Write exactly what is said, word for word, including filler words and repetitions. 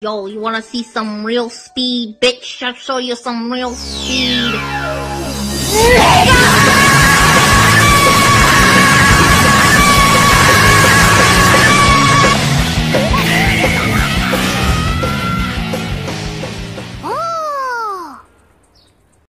Yo, you wanna see some real speed, bitch? I'll show you some real speed.